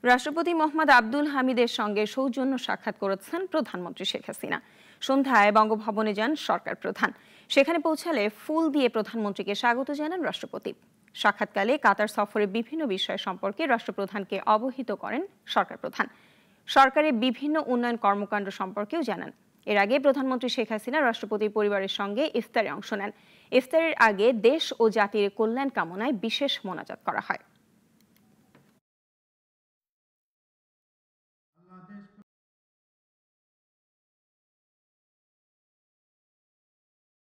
রাষ্ট্রপতি মোহাম্মদ আব্দুল হামিদের সঙ্গে সৌজন্য সাক্ষাৎ করেছেন প্রধানমন্ত্রী শেখ হাসিনা। সন্ধ্যায় বঙ্গভবনে যান সরকার প্রধান। সেখানে পৌঁছালে ফুল দিয়ে প্রধানমন্ত্রীকে স্বাগত জানান রাষ্ট্রপতি। সাক্ষাৎকালে কাতার সফরের বিভিন্ন বিষয় সম্পর্কে রাষ্ট্রপ্রধানকে অবহিত করেন সরকার প্রধান। সরকারের বিভিন্ন উন্নয়ন কর্মকাণ্ড সম্পর্কেও জানান। এর আগে প্রধানমন্ত্রী শেখ হাসিনা রাষ্ট্রপতি পরিবারের সঙ্গে ইফতারে অংশ নেন। ইফতারের আগে দেশ ও জাতির কল্যাণ কামনায় বিশেষ মোনাজাত করা হয়।